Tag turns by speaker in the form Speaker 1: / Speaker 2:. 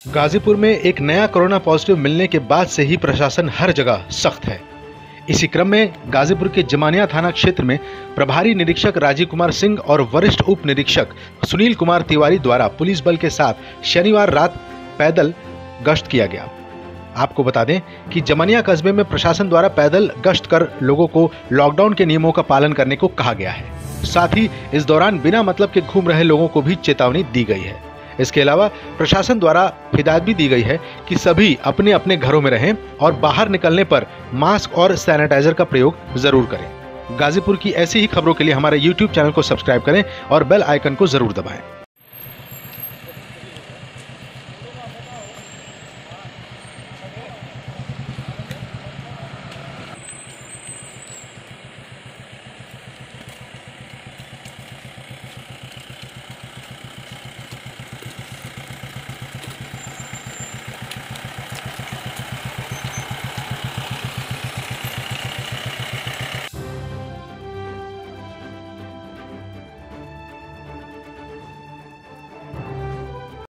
Speaker 1: गाजीपुर में एक नया कोरोना पॉजिटिव मिलने के बाद से ही प्रशासन हर जगह सख्त है। इसी क्रम में गाजीपुर के जमानिया थाना क्षेत्र में प्रभारी निरीक्षक राजीव कुमार सिंह और वरिष्ठ उप निरीक्षक सुनील कुमार तिवारी द्वारा पुलिस बल के साथ शनिवार रात पैदल गश्त किया गया। आपको बता दें कि जमानिया कस्बे में प्रशासन द्वारा पैदल गश्त कर लोगों को लॉकडाउन के नियमों का पालन करने को कहा गया है। साथ ही इस दौरान बिना मतलब के घूम रहे लोगों को भी चेतावनी दी गई है। इसके अलावा प्रशासन द्वारा हिदायत भी दी गई है कि सभी अपने अपने घरों में रहें और बाहर निकलने पर मास्क और सैनिटाइजर का प्रयोग जरूर करें। गाजीपुर की ऐसी ही खबरों के लिए हमारे YouTube चैनल को सब्सक्राइब करें और बेल आइकन को जरूर दबाएं।